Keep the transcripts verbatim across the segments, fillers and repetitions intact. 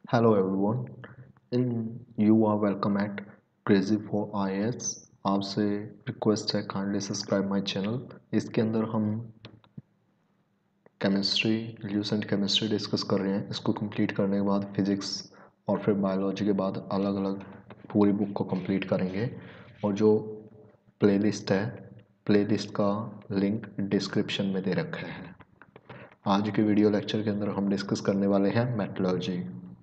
Hello everyone. In you are welcome at Crazy for I A S. आपसे request है kindly subscribe my channel. इसके अंदर हम chemistry Lucent chemistry discuss कर रहे हैं। इसको कंप्लीट करने के बाद फिजिक्स और फिर बायोलॉजी के बाद अलग अलग पूरी बुक को कंप्लीट करेंगे। और जो प्लेलिस्ट है, प्लेलिस्ट का लिंक डिस्क्रिप्शन में दे रखा है। आज के वीडियो लेक्चर के अंदर हम डिस्कस करने वाले हैं metallurgy.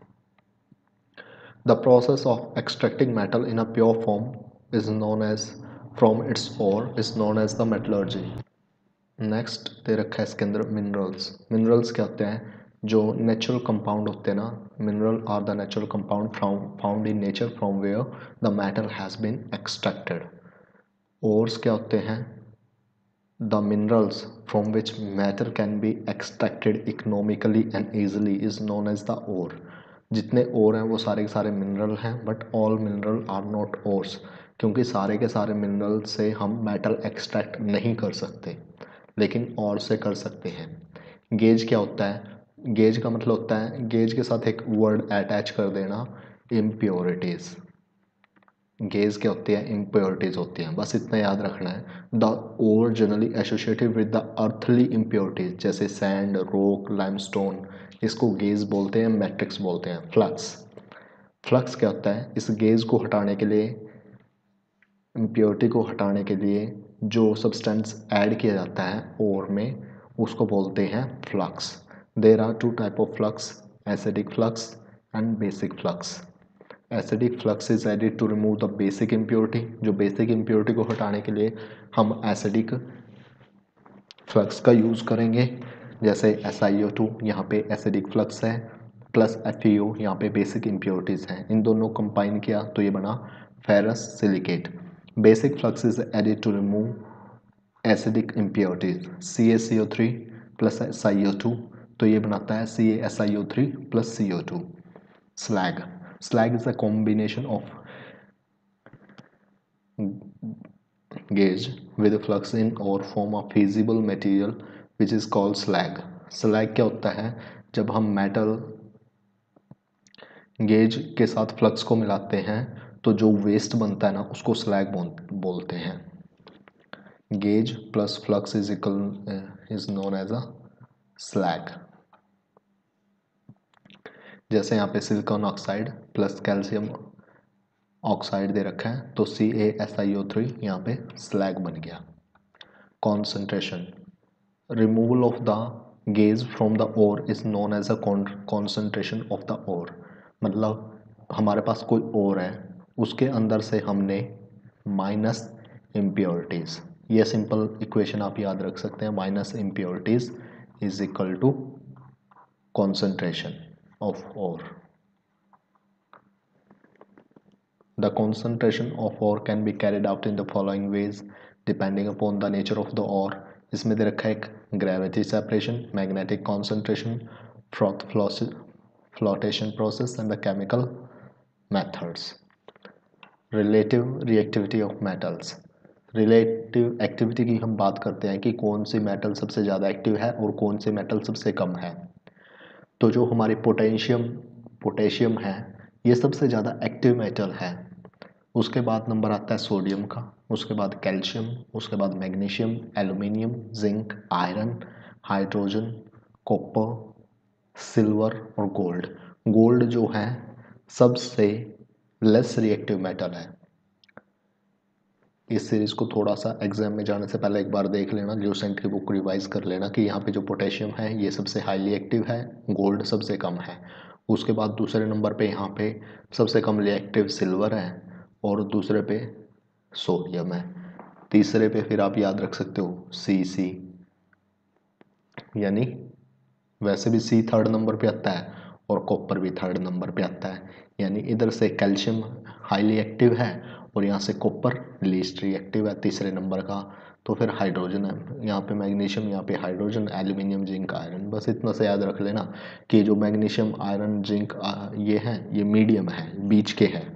The process of extracting metal in a pure form is known as from its ore is known as the metallurgy. Next दे रखा है इसके अंदर मिनरल्स। मिनरल्स क्या होते हैं? जो नेचुरल कंपाउंड होते हैं ना, mineral are the natural compound found in nature from where the metal has been extracted. Ores क्या होते हैं? The minerals from which metal can be extracted economically and easily is known as the ore. जितने ore हैं वो सारे के सारे mineral हैं, but all mineral are not ores, क्योंकि सारे के सारे मिनरल से हम मेटल एक्सट्रैक्ट नहीं कर सकते, लेकिन और से कर सकते हैं। गेज क्या होता है? गेज का मतलब होता है, गेज के साथ एक वर्ड अटैच कर देना, इम्प्योरिटीज़। गेज क्या होती है? इम्प्योरिटीज होती हैं, बस इतना याद रखना है। The ore generally associated with the earthly impurities जैसे सैंड, रोक, लाइमस्टोन, इसको गेज बोलते हैं, मैट्रिक्स बोलते हैं। फ्लक्स फ्लक्स क्या होता है? इस गेज को हटाने के लिए, इम्प्योरिटी को हटाने के लिए जो सब्सटेंस ऐड किया जाता है ओर में, उसको बोलते हैं flux. There are two type of flux, acidic flux and basic flux. Acidic flux is added to remove the basic impurity. जो बेसिक इम्प्योरिटी को हटाने के लिए हम एसिडिक फ्लक्स का यूज़ करेंगे, जैसे एस आई ओ टू, यहाँ पे एसिडिक फ्लक्स है, प्लस एफ ई ओ, यहाँ पे बेसिक इम्प्योरिटीज़ हैं। इन दोनों कंबाइन किया तो ये बना ferrous silicate. Basic flux is added to remove acidic impurities, C A C O three plus S I O two, तो ये बनाता है C A S I O three plus C O two. slag slag is a combination of gauge with flux in or form a feasible material which is called slag. slag क्या होता है? जब हम metal gauge के साथ flux को मिलाते हैं तो जो वेस्ट बनता है ना, उसको स्लैग बोलते हैं। गेज plus flux is equal is known as a slag. जैसे यहाँ पे silicon oxide plus calcium oxide दे रखा है, तो सी A S I O three यहाँ पे स्लैग बन गया। कॉन्सेंट्रेशन, रिमूवल ऑफ द गेज from the ore is known as a concentration of the ore. मतलब हमारे पास कोई ओर है, उसके अंदर से हमने माइनस इम्प्योरिटीज़, ये सिंपल इक्वेशन आप याद रख सकते हैं, minus impurities is equal to concentration of ore. The concentration of ore can be carried out in the following ways depending upon the nature of the ore. इसमें दे रखा है एक gravity separation, magnetic concentration, froth flotation process and the chemical methods. Relative reactivity of metals. Relative activity की हम बात करते हैं कि कौन सी मेटल सबसे ज़्यादा एक्टिव है और कौन सी मेटल सबसे कम है। तो जो हमारी पोटेशियम पोटेशियम है, ये सबसे ज़्यादा एक्टिव मेटल है। उसके बाद नंबर आता है सोडियम का, उसके बाद कैल्शियम, उसके बाद magnesium, aluminium, zinc, iron, hydrogen, copper, silver और गोल्ड। गोल्ड जो है सबसे लेस रिएक्टिव मेटल है। इस सीरीज़ को थोड़ा सा एग्जाम में जाने से पहले एक बार देख लेना, ल्यूसेंट की बुक रिवाइज कर लेना कि यहाँ पे जो पोटेशियम है ये सबसे हाईली एक्टिव है, गोल्ड सबसे कम है। उसके बाद दूसरे नंबर पे यहाँ पे सबसे कम रिएक्टिव सिल्वर है और दूसरे पे सोडियम है। तीसरे पे फिर आप याद रख सकते हो सी सी, यानी वैसे भी सी थर्ड नंबर पे आता है और कॉपर भी थर्ड नंबर पे आता है, यानी इधर से कैल्शियम हाईली एक्टिव है और यहाँ से कॉपर लीस्ट रिएक्टिव है तीसरे नंबर का। तो फिर हाइड्रोजन है, यहाँ पे मैग्नीशियम, यहाँ पे हाइड्रोजन, एल्यूमिनियम, जिंक, आयरन। बस इतना से याद रख लेना कि जो मैग्नीशियम, आयरन, जिंक ये हैं, ये मीडियम है, बीच के हैं।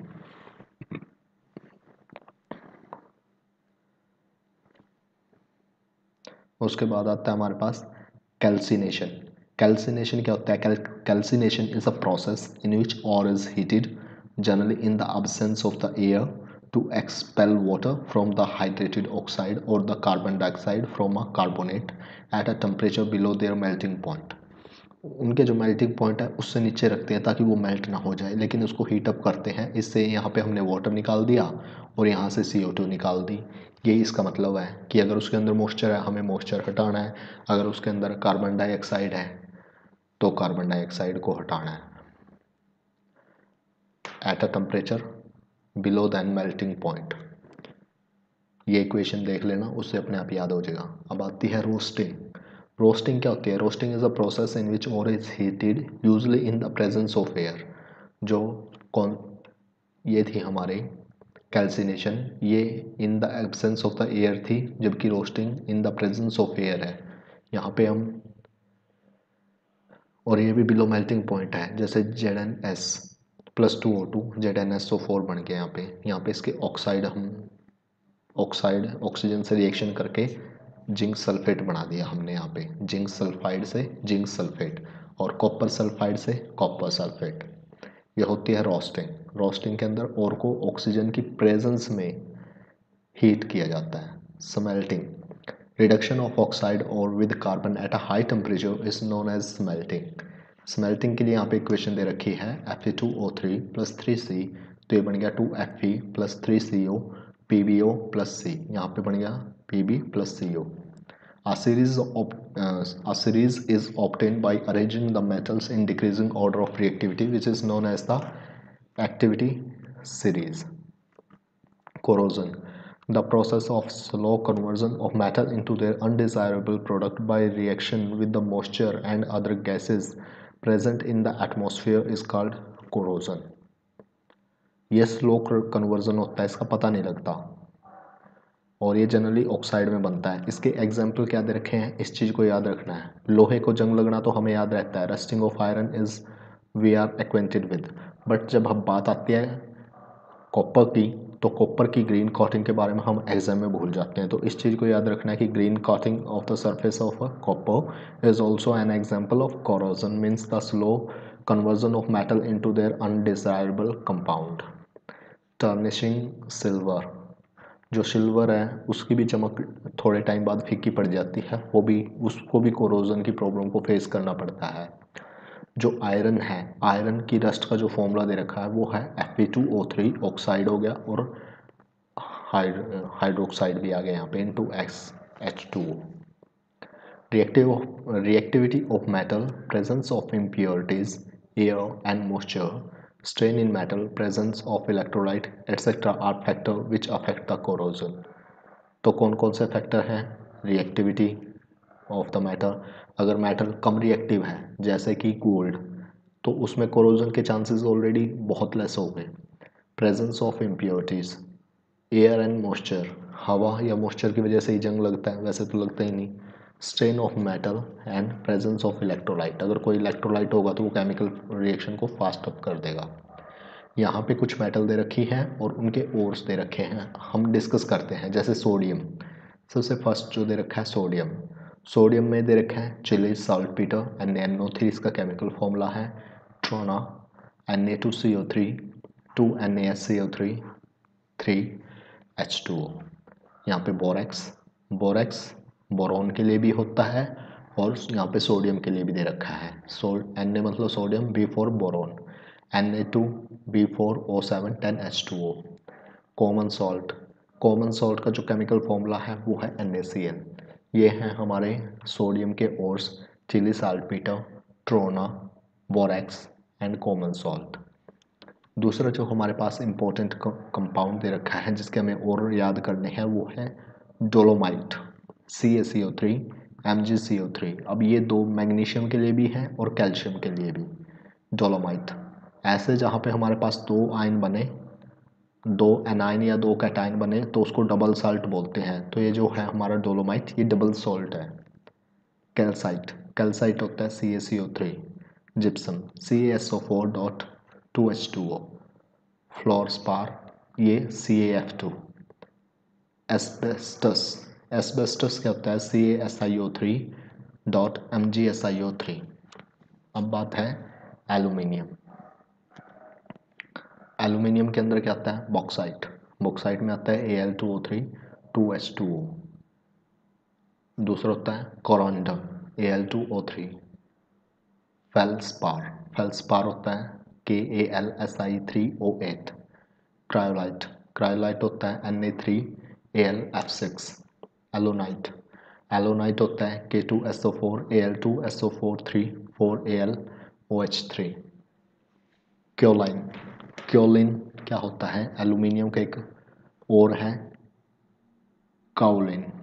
उसके बाद आता है हमारे पास कैल्सिनेशन। कैल्सिनेशन क्या होता है? Calcination is a process in which ore is heated generally in the absence of the air to expel water from the hydrated oxide or the carbon dioxide from a carbonate at a temperature below their melting point. उनके जो melting point है उससे नीचे रखते हैं ताकि वो melt ना हो जाए, लेकिन उसको हीट अप करते हैं। इससे यहाँ पे हमने वाटर निकाल दिया और यहाँ से सी ओ टू निकाल दी। यही इसका मतलब है कि अगर उसके अंदर मॉइस्चर है हमें मॉइस्चर हटाना है, अगर उसके अंदर कार्बन डाइऑक्साइड है तो कार्बन डाइऑक्साइड को हटाना है। At a temperature below than melting point, ये इक्वेशन देख लेना, उससे अपने आप याद हो जाएगा। अब आती है रोस्टिंग। रोस्टिंग क्या होती है? Roasting is a process in which ore is heated usually in the presence of air. जो कौन, ये थी हमारे कैल्सिनेशन, ये in the absence of the air थी, जबकि roasting in the presence of air है। यहाँ पे हम, और ये भी बिलो मेल्टिंग पॉइंट है, जैसे Z N S plus two O two Z N S O four बन गया यहाँ पे। यहाँ पे इसके ऑक्साइड, हम ऑक्साइड ऑक्सीजन से रिएक्शन करके जिंक सल्फेट बना दिया हमने यहाँ पे, जिंक सल्फाइड से जिंक सल्फेट और कॉपर सल्फाइड से कॉपर सल्फेट। ये होती है रोस्टिंग। रोस्टिंग के अंदर और को ऑक्सीजन की प्रेजेंस में हीट किया जाता है। Smelting, reduction of oxide ore with carbon at a high temperature is known as smelting. Smelting के लिए यहाँ पे इक्वेशन दे रखी है F E two O three plus three C, तो ये बन गया two F E plus three C O P B O plus C, यहाँ पे बन गया P B plus C O. A series of uh, a series is obtained by arranging the metals in decreasing order of reactivity, which is known as the activity series. Corrosion, the process of slow conversion of metal into their undesirable product by reaction with the moisture and other gases present in the atmosphere is called corrosion. ये slow conversion होता है, इसका पता नहीं लगता, और ये generally oxide में बनता है। इसके एग्जाम्पल क्या दे रखे हैं, इस चीज़ को याद रखना है। लोहे को जंग लगना तो हमें याद रहता है, rusting of iron is we are acquainted with, but जब हम बात आती है कॉपर की, तो कॉपर की ग्रीन कोटिंग के बारे में हम एग्जाम में भूल जाते हैं। तो इस चीज़ को याद रखना है कि green coating of the surface of a copper is also an example of corrosion, means the slow conversion of metal into their undesirable compound. Tarnishing silver, जो सिल्वर है उसकी भी चमक थोड़े टाइम बाद फीकी पड़ जाती है, वो भी, उसको भी कोरोजन की प्रॉब्लम को फेस करना पड़ता है। जो आयरन है, आयरन की रस्ट का जो फॉर्मूला दे रखा है वो है F E two O three, oxide हो गया, और हाइड्रोक्साइड भी आ गया यहाँ पे into X H two O. Reactive reactivity of metal, presence of impurities, air and moisture, strain in metal, presence of electrolyte etc are factor which affect the corrosion. तो कौन कौन से फैक्टर हैं? रिएक्टिविटी ऑफ द मेटल, अगर metal कम reactive है जैसे कि गोल्ड, तो उसमें कोरोजन के चांसेस ऑलरेडी बहुत लेस हो गए। Presence of impurities, air and moisture, हवा या मॉइस्चर की वजह से ही जंग लगता है, वैसे तो लगता ही नहीं। Strain of metal and presence of electrolyte, अगर कोई इलेक्ट्रोलाइट होगा तो वो केमिकल रिएक्शन को फास्ट अप कर देगा। यहाँ पे कुछ मेटल दे रखी हैं और उनके ओर्स दे रखे हैं, हम डिस्कस करते हैं। जैसे सोडियम, सबसे फर्स्ट जो दे रखा है सोडियम, सोडियम में दे रखा है Chile saltpetre N N O three, इसका केमिकल फॉर्मूला है trona N A two C O three two N A S C O three three H two O. यहाँ पे बोरेक्स, बोरेक्स बोरॉन के लिए भी होता है और यहाँ पे सोडियम के लिए भी दे रखा है। सो एन ए मतलब sodium, B for boron, N A two B four O seven ten H two O. Common salt, common salt का जो केमिकल फॉर्मूला है वो है एन ए सी एल। ये हैं हमारे सोडियम के ores, Chile saltpetre, trona, borax and common salt. दूसरा जो हमारे पास इंपॉर्टेंट कंपाउंड दे रखा है जिसके हमें और याद करने हैं वो है dolomite, C A C O three M G C O three. अब ये दो मैग्नीशियम के लिए भी हैं और कैल्शियम के लिए भी। डोलोमाइट ऐसे जहाँ पे हमारे पास दो आयन बने, दो एनाइन या दो कैटाइन बने तो उसको डबल साल्ट बोलते हैं, तो ये जो है हमारा डोलोमाइट ये डबल सॉल्ट है। कैल्साइट, कैल्साइट होता है C A C O three. Gypsum C A S O four dot two H two O. Fluorspar ये C A F two. Asbestos, asbestos क्या होता है C A S I O three dot M G S I O three. अब बात है aluminium. Aluminium के अंदर क्या आता है? बॉक्साइट। बॉक्साइट में आता है A L two O three two H two O. दूसरा होता है corundum, A L two O three. Feldspar, feldspar होता है K A L S I three O eight. Cryolite, cryolite होता है N A three A L F six. Alunite, alunite होता है K two S O four A L two S O four three four A L O H three. Kaolin, kaolin क्या होता है? Aluminium का एक और है काउलिन।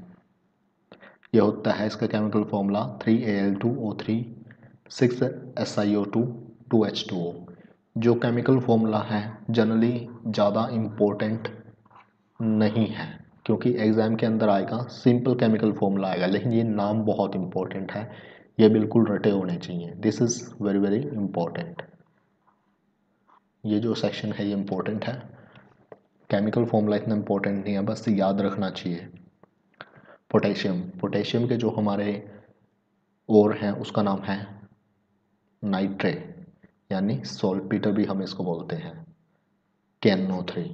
यह होता है, इसका chemical formula three A L two O three six S I O two two H two O. जो केमिकल फॉर्मूला है जनरली ज़्यादा इम्पोर्टेंट नहीं है, क्योंकि एग्ज़ाम के अंदर आएगा सिंपल केमिकल फॉर्मूला आएगा, लेकिन ये नाम बहुत इम्पोर्टेंट है, ये बिल्कुल रटे होने चाहिए। This is very very important. ये जो सेक्शन है ये इम्पोर्टेंट है। केमिकल फॉर्मूला इतना इम्पोर्टेंट नहीं है, बस याद रखना चाहिए। पोटेशियम, पोटेशियम के जो हमारे और हैं उसका नाम है नाइट्रे, यानी सॉल्टपीटर भी हम इसको बोलते हैं, के एन ओ थ्री।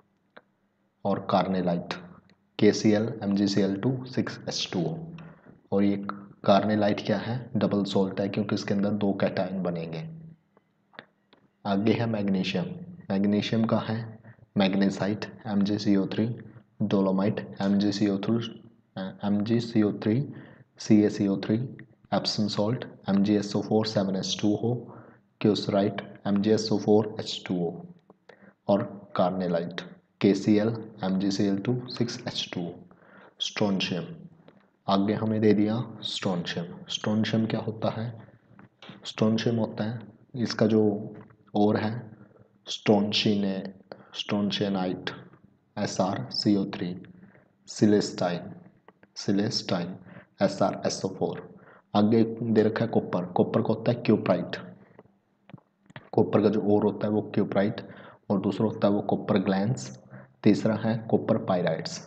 और carnallite, K C L M G C L two six H two O. और ये कार्नेलाइट क्या है? डबल सॉल्ट है, क्योंकि इसके अंदर दो कैटायन बनेंगे। आगे है मैग्नीशियम, मैग्नीशियम का है magnesite M G C O three, dolomite M G C O three M G C O three C A C O three, Epsom salt M G S O four seven H two O, kieserite M G S O four H two O. और carnallite K C L M G C L two six H two O. Strontium, आगे हमें दे दिया strontium. Strontium क्या होता है? Strontium होता है, इसका जो और है strontian strontianite S R C O three, celestine celestine S R S O four. आगे दे रखा है कॉपर, कॉपर का होता है क्यूप्राइट। कॉपर का जो और होता है वो क्यूप्राइट, और दूसरा होता है वो कॉपर ग्लैंस, तीसरा है कॉपर पायराइट्स।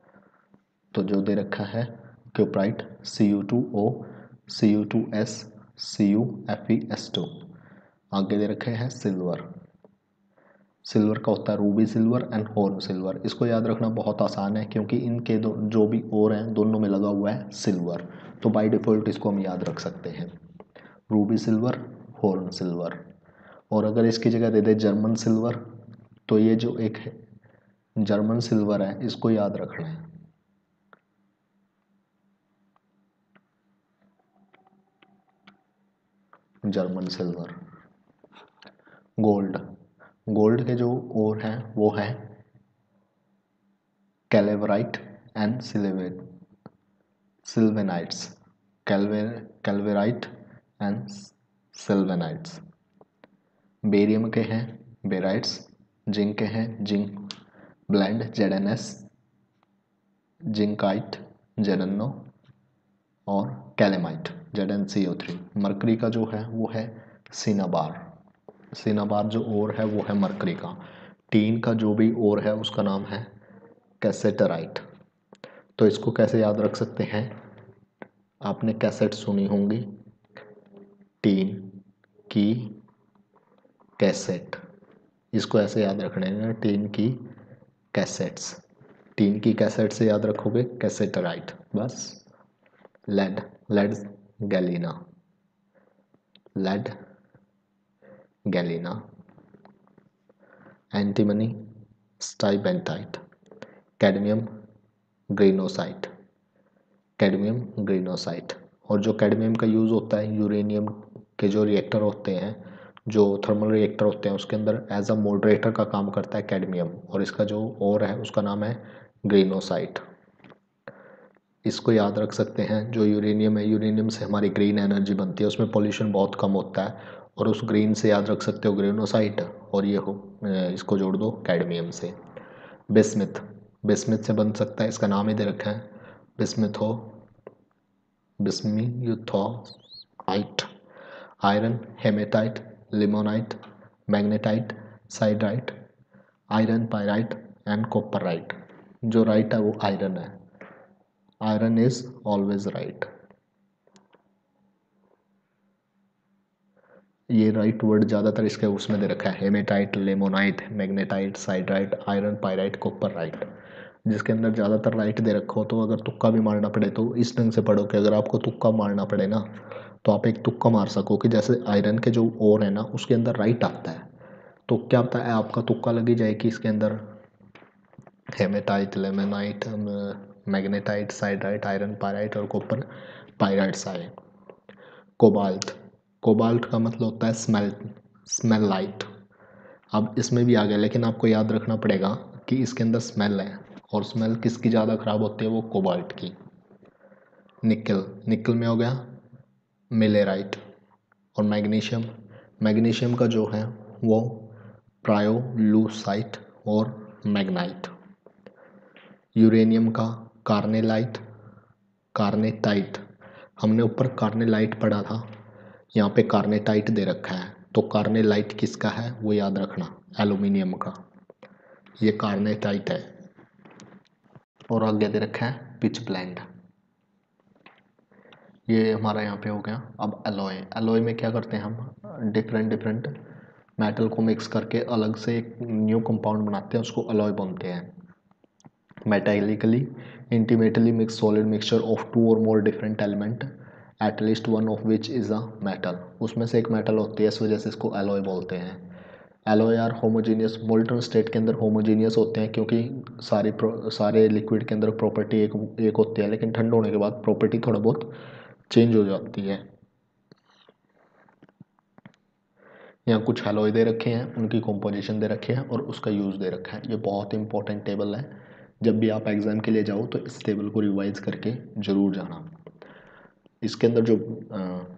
तो जो दे रखा है cuprite C U two O C U two S C U F E S two. आगे दे रखे हैं सिल्वर, सिल्वर का होता है ruby silver and horn silver. इसको याद रखना बहुत आसान है, क्योंकि इनके दो जो भी और हैं दोनों में लगा हुआ है सिल्वर, तो बाय डिफ़ॉल्ट इसको हम याद रख सकते हैं, रूबी सिल्वर हॉर्न सिल्वर। और अगर इसकी जगह दे दे जर्मन सिल्वर, तो ये जो एक है जर्मन सिल्वर है इसको याद रखना है। German silver. गोल्ड, गोल्ड के जो और हैं वो है कैलेवराइट एंड सिल्वेट सिल्वेनाइट्स, कैल्वे कैल्वेराइट एंड सिल्वेनाइट्स। बेरियम के हैं बेराइट्स, जिंक के हैं zinc blende Z N S, zincite Z N O, और calamine Z N C O three. Mercury का जो है वो है सिनाबार, सिनाबार जो और है वो है मरकरी का। टीन का जो भी और है उसका नाम है कैसेटराइट। तो इसको कैसे याद रख सकते हैं? आपने कैसेट सुनी होंगी, टीन की कैसेट, इसको ऐसे याद रखना है, टीन की कैसेट्स। टीन की कैसेट से याद रखोगे कैसेटराइट बस। Lead, lead galena, lead galena. Antimony stibnite, cadmium greenockite, cadmium greenockite. और जो कैडमियम का यूज़ होता है यूरेनियम के जो रिएक्टर होते हैं, जो थर्मल रिएक्टर होते हैं उसके अंदर एज अ मॉडरेटर का काम करता है कैडमियम, और इसका जो और है उसका नाम है ग्रेनोसाइट। इसको याद रख सकते हैं, जो यूरेनियम है यूरेनियम से हमारी ग्रीन एनर्जी बनती है, उसमें पॉल्यूशन बहुत कम होता है, और उस ग्रीन से याद रख सकते हो ग्रेनोसाइट, और ये हो इसको जोड़ दो कैडमियम से। बिस्मिथ, बिस्मिथ से बन सकता है, इसका नाम ही दे रखा है बिस्मिथो bismuthite. Iron hematite, limonite, magnetite, siderite, iron pyrite and copper right. जो राइट है वो आयरन है, आयरन इज ऑलवेज राइट। ये राइट वर्ड ज़्यादातर इसके उसमें दे रखा है, hematite, limonite, magnetite, siderite, iron pyrite, copper right. जिसके अंदर ज़्यादातर राइट दे रखा हो तो अगर तुक्का भी मारना पड़े तो इस ढंग से पढ़ो कि अगर आपको तुक्का मारना पड़े ना तो आप एक तुक्का मार सको कि जैसे आयरन के जो ओर है ना उसके अंदर राइट आता है, तो क्या पता है आपका तुक्का लगी जाए कि इसके अंदर hematite, limonite, magnetite, siderite, iron pyrite और कॉपर पायराइट्स आए। कोबाल्ट, कोबाल्ट का मतलब होता है स्मेल, स्मेल लाइट। अब इसमें भी आ गया, लेकिन आपको याद रखना पड़ेगा कि इसके अंदर स्मेल है और स्मेल किसकी ज़्यादा ख़राब होती है, वो कोबाल्ट की। निकल, निकल में हो गया मिलेराइट। और मैग्नीशियम, मैग्नीशियम का जो है वो प्रायोलूसाइट और मैग्नाइट। यूरेनियम का कार्नेलाइट, कार्नेटाइट। हमने ऊपर कार्नेलाइट पढ़ा था, यहाँ पे कार्नेटाइट दे रखा है, तो कार्नेलाइट किसका है वो याद रखना, एल्यूमिनियम का। ये कार्नेटाइट है। और आगे दे रखा है पिच ब्लेंड, ये हमारा यहाँ पे हो गया। अब एलॉय, एलॉय में क्या करते हैं हम, डिफरेंट डिफरेंट मेटल को मिक्स करके अलग से एक न्यू कंपाउंड बनाते हैं, उसको एलॉय बोलते हैं। Metallically intimately mix solid mixture of two और more different element at least one of which is a metal, उसमें से एक मेटल होती है, इस वजह से इसको एलॉय बोलते हैं। Alloy are homogeneous, molten state के अंदर होमोजीनियस होते हैं क्योंकि सारे सारे लिक्विड के अंदर प्रॉपर्टी एक एक होती है, लेकिन ठंड होने के बाद प्रॉपर्टी थोड़ा बहुत चेंज हो जाती है। यहाँ कुछ एलॉय दे रखे हैं, उनकी कॉम्पोजिशन दे रखे हैं और उसका यूज़ दे रखा है। ये बहुत इंपॉर्टेंट टेबल है, जब भी आप एग्ज़ाम के लिए जाओ तो इस टेबल को रिवाइज करके ज़रूर जाना। इसके अंदर जो आ,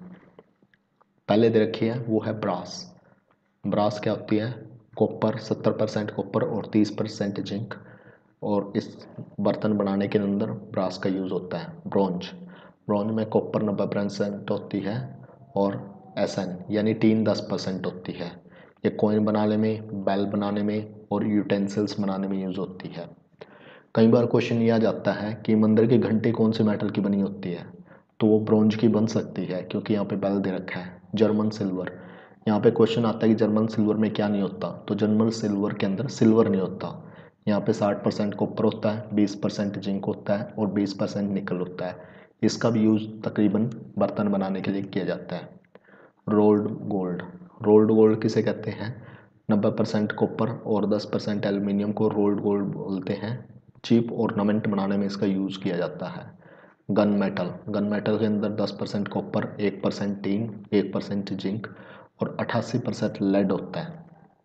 पहले दे रखी है वो है ब्रास। ब्रास क्या होती है, कॉपर, सत्तर परसेंट कॉपर और तीस परसेंट जिंक, और इस बर्तन बनाने के अंदर ब्रास का यूज़ होता है। ब्रॉन्ज, ब्रॉन्ज में कॉपर नब्बे परसेंट होती है और एस एन यानी टीन दस परसेंट होती है। ये कॉइन बनाने में, बेल बनाने में और यूटेंसिल्स बनाने में यूज़ होती है। कई बार क्वेश्चन ये आ जाता है कि मंदिर की घंटी कौन से मेटल की बनी होती है, तो वो ब्रोंज की बन सकती है क्योंकि यहाँ पे बेल दे रखा है। जर्मन सिल्वर, यहाँ पे क्वेश्चन आता है कि जर्मन सिल्वर में क्या नहीं होता, तो जर्मन सिल्वर के अंदर सिल्वर नहीं होता। यहाँ पे साठ परसेंट कॉपर होता है, बीस परसेंट जिंक होता है और बीस परसेंट निकल होता है। इसका भी यूज़ तकरीबन बर्तन बनाने के लिए किया जाता है। रोल्ड गोल्ड, रोल्ड गोल्ड किसे कहते हैं, नब्बे परसेंट कॉपर और दस परसेंट एल्यूमिनियम को रोल्ड गोल्ड बोलते हैं। चिप ऑर्नामेंट बनाने में इसका यूज़ किया जाता है। गन मेटल, गन मेटल के अंदर दस परसेंट कॉपर, एक परसेंट टीन, एक परसेंट जिंक और अट्ठासी परसेंट लेड होता है।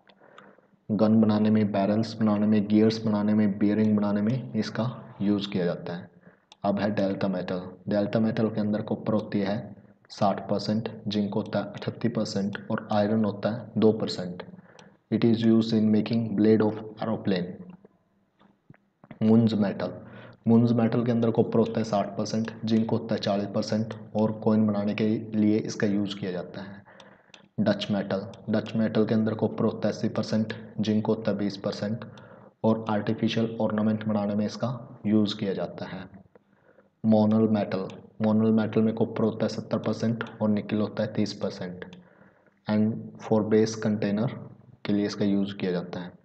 गन बनाने में, बैरल्स बनाने में, गियर्स बनाने में, बियरिंग बनाने में इसका यूज़ किया जाता है। अब है डेल्टा मेटल, डेल्टा मेटल के अंदर कॉपर होती है साठ परसेंट, जिंक होता है अठत्ती परसेंट और आयरन होता है दो percent. It is use in making blade of aeroplane. Muntz metal, Muntz metal के अंदर कॉपर होता है साठ परसेंट, जिंक होता है चालीस परसेंट और कॉइन बनाने के लिए इसका यूज़ किया जाता है। डच मेटल, डच मेटल के अंदर कॉपर होता है अस्सी परसेंट, जिंक होता है बीस परसेंट और आर्टिफिशियल ऑर्नामेंट बनाने में इसका यूज़ किया जाता है। मोनल मेटल, मोनल मेटल में कॉपर होता है सत्तर परसेंट और निकल होता है तीस percent and for base container के लिए इसका यूज़ किया जाता है।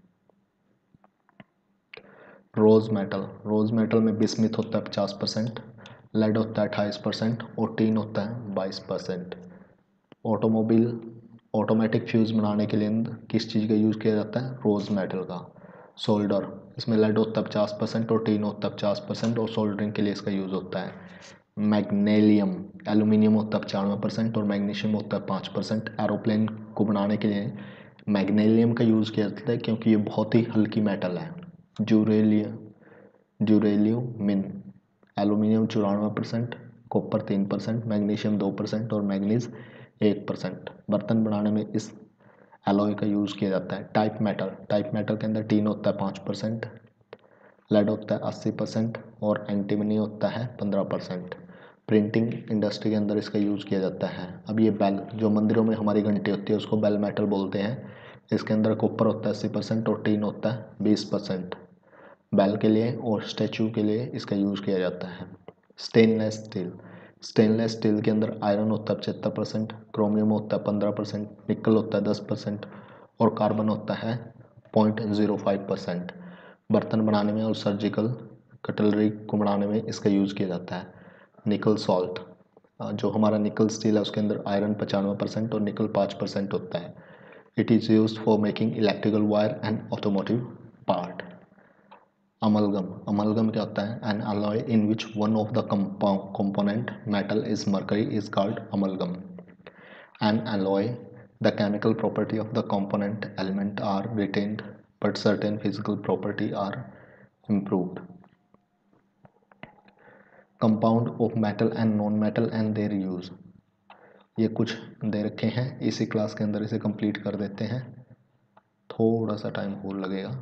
रोज़ मेटल, रोज़ मेटल में बिस्मिथ होता है पचास परसेंट, लेड होता है अट्ठाईस परसेंट और टीन होता है बाईस परसेंट। ऑटोमोबाइल ऑटोमेटिक फ्यूज़ बनाने के लिए किस चीज़ का यूज़ किया जाता है, रोज़ मेटल का। सोल्डर, इसमें लेड होता है पचास परसेंट और टीन होता है पचास परसेंट और सोल्डरिंग के लिए इसका यूज़ होता है। मैग्नीशियम, एल्यूमिनियम होता है पचानवे परसेंट और मैग्नीशियम होता है पाँच परसेंट। एरोप्लेन को बनाने के लिए मैग्नीशियम का यूज़ किया जाता है क्योंकि ये बहुत ही हल्की मेटल है। ड्यूरेलियम, ड्यूरेलियमिन, एल्यूमिनियम चौरानवे परसेंट, कॉपर तीन परसेंट, मैग्नीशियम दो परसेंट और मैग्नीज एक परसेंट। बर्तन बनाने में इस एलॉय का यूज़ किया जाता है। टाइप मेटल, टाइप मेटल के अंदर टीन होता है पाँच परसेंट, लेड होता है अस्सी परसेंट और एंटीमनी होता है पंद्रह परसेंट। प्रिंटिंग इंडस्ट्री के अंदर इसका यूज़ किया जाता है। अब ये बेल, जो मंदिरों में हमारी घंटी होती है उसको बेल मेटल बोलते हैं। इसके अंदर कॉपर होता है अस्सी परसेंट और टीन होता है बीस परसेंट। बेल के लिए और स्टैचू के लिए इसका यूज़ किया जाता है। स्टेनलेस स्टील, स्टेनलेस स्टील के अंदर आयरन होता है पचहत्तर परसेंट, क्रोमियम होता है पंद्रह परसेंट, निकल होता है दस परसेंट और कार्बन होता है पॉइंट ज़ीरो फाइव परसेंट। बर्तन बनाने में और सर्जिकल कटलरी को बनाने में इसका यूज़ किया जाता है। निकल सॉल्ट, जो हमारा निकल स्टील है उसके अंदर आयरन पचानवे परसेंट और निकल पाँच परसेंट होता है। It is use for making electrical wire and automotive part. Amalgam, amalgam क्या होता है? An alloy in which one of the component metal is mercury is called amalgam. An alloy, the chemical property of the component element are retained but certain physical property are improved. Compound of metal and non-metal and their use. ये कुछ दे रखे हैं, इसी class के अंदर इसे complete कर देते हैं, थोड़ा सा टाइम और लगेगा।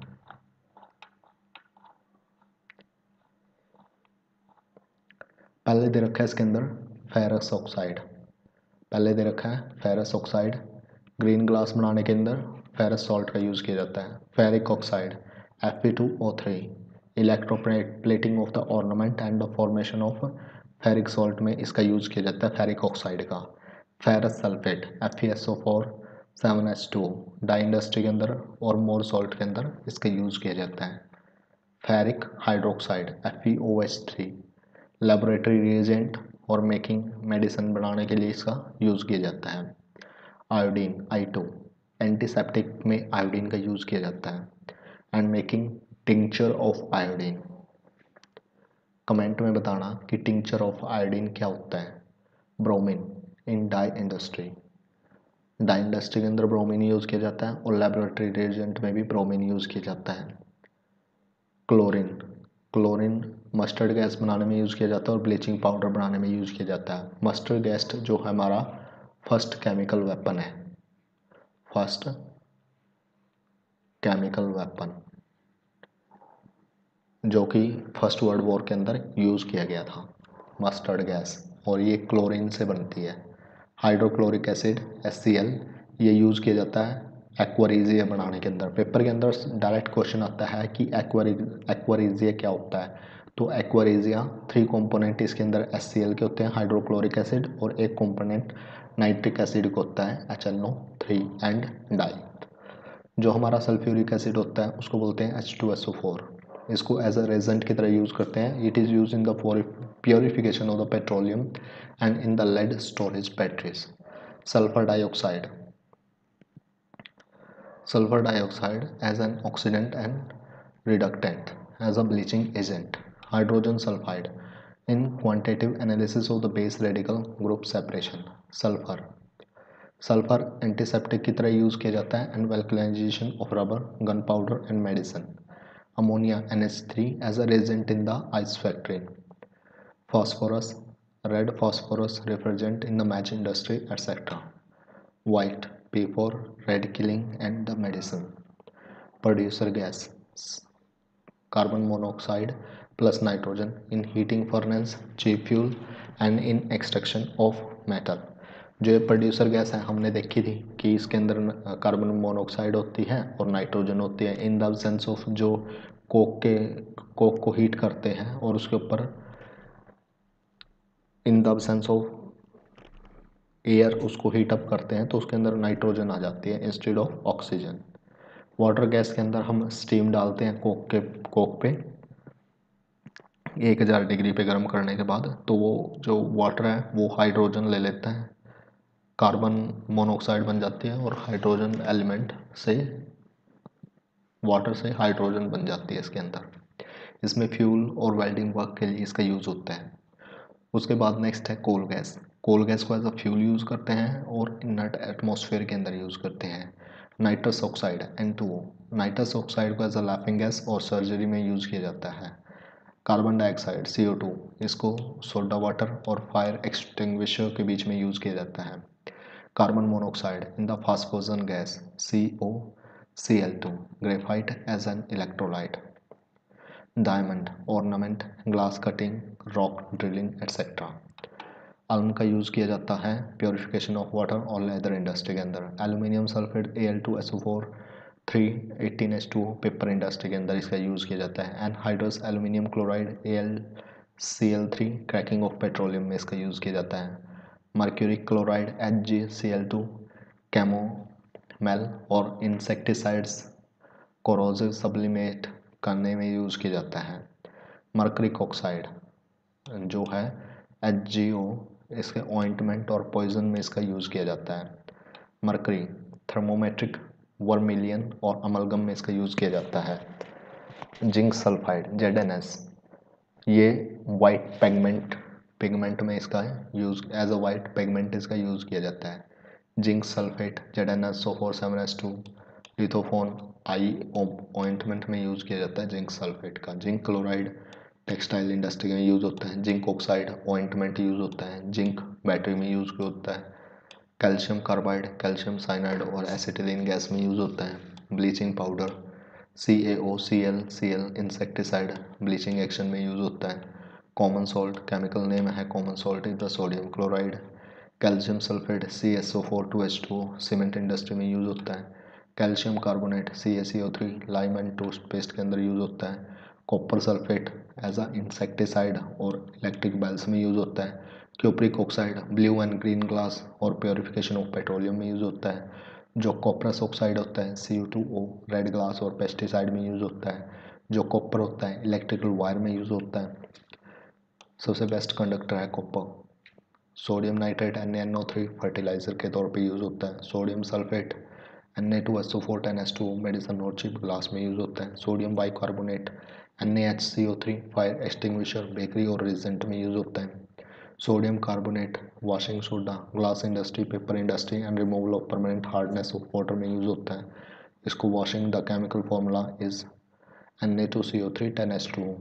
पहले दे रखा है इसके अंदर फेरस ऑक्साइड, पहले दे रखा है फेरस ऑक्साइड। ग्रीन ग्लास बनाने के अंदर फेरस सॉल्ट का यूज़ किया जाता है। Ferric oxide F P two O three, electroplating of the ornament and the formation of ferric salt में इसका यूज़ किया जाता है फेरिक ऑक्साइड का। Ferrous sulphate F E S O four seven H two, dye industry के अंदर और मोर salt के अंदर इसका यूज़ किया जाता है। Ferric hydroxide F E O H three, laboratory reagent और मेकिंग मेडिसिन बनाने के लिए इसका यूज़ किया जाता है। आयोडीन आई टू, एंटीसेप्टिक में आयोडीन का यूज़ किया जाता है। And making tincture of iodine. Comment में बताना कि टिंक्चर ऑफ आयोडीन क्या होता है। Bromine in dye industry, dye industry के अंदर ब्रोमीन यूज़ किया जाता है और लेबोरेटरी रिएजेंट में भी ब्रोमीन यूज़ किया जाता है। क्लोरीन, क्लोरीन मस्टर्ड गैस बनाने में यूज़ किया जाता है और ब्लीचिंग पाउडर बनाने में यूज़ किया जाता है। मस्टर्ड गैस जो हमारा फर्स्ट केमिकल वेपन है, फर्स्ट केमिकल वेपन जो कि फर्स्ट वर्ल्ड वॉर के अंदर यूज़ किया गया था, मस्टर्ड गैस, और ये क्लोरीन से बनती है। Hydrochloric acid H C L, ये यूज़ किया जाता है एक्वारीजिया बनाने के अंदर। पेपर के अंदर डायरेक्ट क्वेश्चन आता है कि एक्वारी एक्वारीजिया क्या होता है। तो एक्वारीजिया थ्री कंपोनेंट इसके अंदर एच सी एल के होते हैं, हाइड्रोक्लोरिक एसिड, और एक कंपोनेंट नाइट्रिक एसिड का होता है H N O three and dye. जो हमारा सल्फ्यूरिक एसिड होता है उसको बोलते हैं H two S O four. इसको एज अ रेजेंट की तरह यूज़ करते हैं। It is use in the purification of the petroleum and in the lead storage batteries. Sulphur dioxide, sulfur dioxide as an oxidant and reductant, as a bleaching agent. Hydrogen sulfide in quantitative analysis of the base radical group separation. Sulfur, sulphur antiseptic की तरह use किया जाता है and vulcanisation of rubber, gunpowder and medicine. Ammonia N H three as a reagent in the ice factory. Phosphorus, red phosphorus refrigerant in the match industry et cetera. White P for red killing and the medicine. Producer gas carbon monoxide plus nitrogen in heating furnace, cheap fuel and in extraction of metal. जो ये producer gas है हमने देखी थी कि इसके अंदर carbon monoxide होती है और नाइट्रोजन होती है, इन द सेंस ऑफ जो कोक के कोक को हीट करते हैं और उसके ऊपर in the sense of air उसको हीट अप करते हैं तो उसके अंदर नाइट्रोजन आ जाती है instead of oxygen. Water gas के अंदर हम स्टीम डालते हैं कोक के कोक पे एक हज़ार डिग्री पे गर्म करने के बाद, तो वो जो वाटर है वो हाइड्रोजन ले लेता है, कार्बन मोनोऑक्साइड बन जाती है और हाइड्रोजन एलिमेंट से वाटर से हाइड्रोजन बन जाती है इसके अंदर। इसमें फ्यूल और वेल्डिंग वर्क के लिए इसका यूज़ होता है। उसके बाद नेक्स्ट है कोल गैस। कोल गैस को एज अ फ्यूल यूज़ करते हैं और इनर्ट एटमॉस्फेयर के अंदर यूज़ करते हैं। Nitrous oxide N two O, nitrous oxide को एज अ लाफिंग गैस और सर्जरी में यूज़ किया जाता है। Carbon dioxide C O two, इसको सोडा वाटर और फायर एक्सटिंग्विशर के बीच में यूज़ किया जाता है। Carbon monoxide in the phosgene gas C O C L two, graphite as an electrolyte. Diamond ornament, glass cutting, rock drilling etcetera. Alum का use किया जाता है प्योरिफिकेशन ऑफ वाटर और लेदर इंडस्ट्री के अंदर। Aluminium sulphate A L two S O four three eighteen H two, paper industry के अंदर इसका यूज़ किया जाता है। Anhydrous aluminium chloride A L C L three cracking of petroleum में इसका यूज़ किया जाता है। Mercury chloride H G C L two calomel और इंसेक्टिसाइड्स कोरोसिव सब्लिमेट करने में यूज़ किया जाता है। मर्क्यूरिक ऑक्साइड जो है एच जी ओ, इसके ऑइंटमेंट और पॉइजन में इसका यूज़ किया जाता है। मर्करी थर्मोमेट्रिक वर्मिलियन और अमलगम में इसका यूज़ किया जाता है। Zinc sulphide Z N S, ये वाइट पिगमेंट पिगमेंट में इसका use as a white pigment इसका यूज़ किया जाता है। Zinc sulphate Z N S O four seven S two lithophone eye ointment में यूज़ किया जाता है जिंक सल्फेट का। जिंक क्लोराइड टेक्सटाइल इंडस्ट्री में यूज़ होता है। जिंक ऑक्साइड ऑइंटमेंट यूज़ होता है। जिंक बैटरी में यूज़ होता है। कैल्शियम कार्बाइड कैल्शियम साइनाइड और एसिटिलीन गैस में यूज़ होता है। Bleaching powder C A O C L C L insecticide bleaching action में यूज़ होता है। कॉमन सॉल्ट केमिकल नेम है common salt is the sodium chloride. Calcium sulphate C S O four two H two cement industry में use होता है। Calcium carbonate C A C O three lime and toothpaste के अंदर use होता है। Copper sulphate as a insecticide और electric bells में use होता है। Cupric oxide blue and green glass और प्योरिफिकेशन ऑफ पेट्रोलियम में यूज़ होता है। जो कॉपरस ऑक्साइड होता है C U two O red glass और पेस्टिसाइड में यूज़ होता है। जो कॉपर होता है इलेक्ट्रिकल वायर में यूज़ होता है। सबसे बेस्ट कंडक्टर है copper. Sodium nitrate N A N O three fertiliser के तौर पे यूज़ होता है। Sodium sulphate N A two S O four ten S two medicine और चिप ग्लास में यूज़ होता है। Sodium bicarbonate N A H C O three fire extinguisher bakery और रेजेंट में यूज़ होता है। Sodium carbonate washing soda glass industry paper industry and removal of permanent hardness of water में use होता है। इसको washing the chemical formula is N A two C O three ten S two.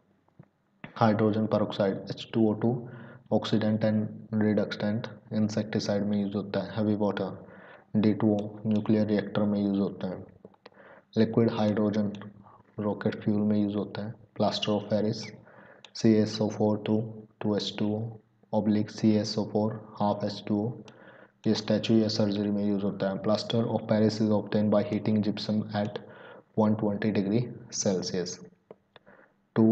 Hydrogen peroxide H two O two oxidant and reductant insecticide में use होता है। Heavy water D two O nuclear reactor में use होता है। Liquid hydrogen rocket fuel में use होता है। Plaster of Paris C S O four two two H two O oblique C S O four half H two O, ये statue या surgery में use होता है। Plaster of Paris is obtain by heating gypsum at one twenty degree Celsius. Two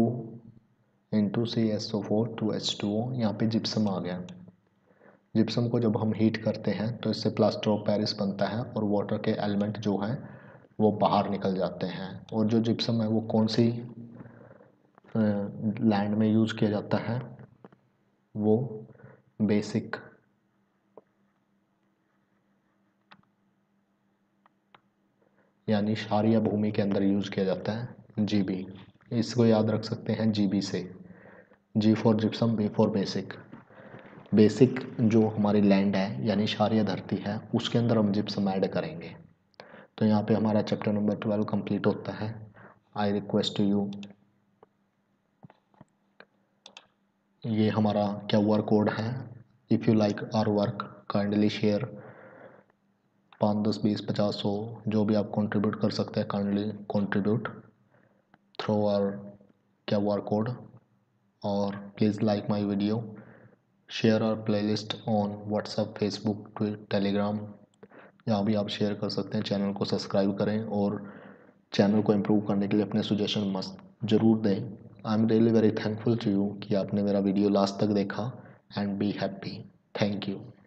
into C S O four two H two O, यहाँ पे gypsum आ गया। Gypsum को जब हम हीट करते हैं तो इससे प्लास्टर ऑफ पेरिस बनता है और वाटर के एलिमेंट जो हैं वो बाहर निकल जाते हैं। और जो जिप्सम है वो कौन सी लैंड में यूज़ किया जाता है, वो बेसिक यानी क्षारीय भूमि के अंदर यूज़ किया जाता है। जीबी, इसको याद रख सकते हैं जीबी से। G for gypsum, B for basic. Basic जो हमारी लैंड है यानी क्षारीय धरती है उसके अंदर हम जिप्सम ऐड करेंगे। तो यहाँ पे हमारा चैप्टर नंबर ट्वेल्व कंप्लीट होता है। आई रिक्वेस्ट यू, ये हमारा क्या वर्क कोड है। If you like our work kindly share, पाँच दस बीस पचास सौ जो भी आप कंट्रीब्यूट कर सकते हैं काइंडली कंट्रीब्यूट थ्रू आवर क्या वर्क कोड। और please like my video, share our playlist on WhatsApp Facebook Telegram, यहाँ भी आप शेयर कर सकते हैं। चैनल को सब्सक्राइब करें और चैनल को इम्प्रूव करने के लिए अपने सजेशन मस्त ज़रूर दें। I am really very thankful to you कि आपने मेरा वीडियो लास्ट तक देखा and be happy. Thank you.